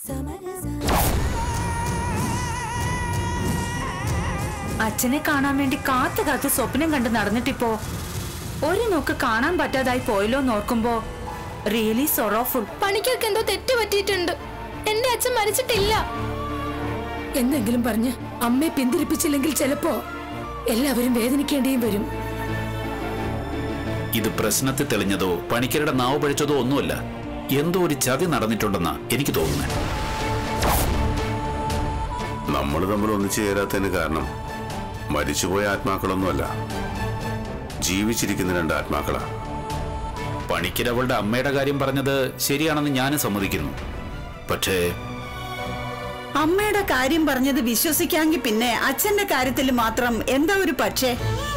അച്ഛനെ കാണാൻ വേണ്ടി കാത്തു കാത്ത് സ്വപ്നം കണ്ട് നടന്നിട്ടിപ്പോ ഒരു നോക്ക് കാണാൻ പറ്റാതായി പോയല്ലോ നോക്കുമ്പോ റിയലി സൊറോഫുൾ. പണിക്കൊക്കെ എന്തോ തെറ്റ് പറ്റിയിട്ടുണ്ട്. എന്റെ അച്ഛൻ മരിച്ചിട്ടില്ല. എന്തെങ്കിലും പറഞ്ഞ് അമ്മയെ പിന്തിരിപ്പിച്ചില്ലെങ്കിൽ ചിലപ്പോ എല്ലാവരും വേദനിക്കേണ്ടിയും വരും. ഇത് പ്രശ്നത്തിൽ തെളിഞ്ഞതോ പണിക്കരുടെ നാവ് പഴിച്ചതോ ഒന്നുമല്ല. എന്തോ ഒരു ചതി നടന്നിട്ടുണ്ടെന്നാ എനിക്ക് തോന്നുന്നത്. നമ്മൾ തമ്മിൽ ഒന്നിച്ചു ചേരാത്തതിന് കാരണം മരിച്ചുപോയ ആത്മാക്കളൊന്നുമല്ല, ജീവിച്ചിരിക്കുന്ന രണ്ട് ആത്മാക്കളാ. പണിക്കരവളുടെ അമ്മയുടെ കാര്യം പറഞ്ഞത് ശരിയാണെന്ന് ഞാനും സമ്മതിക്കുന്നു. പക്ഷേ അമ്മയുടെ കാര്യം പറഞ്ഞത് വിശ്വസിക്കാമെങ്കിൽ പിന്നെ അച്ഛന്റെ കാര്യത്തിൽ മാത്രം എന്താ ഒരു പക്ഷേ?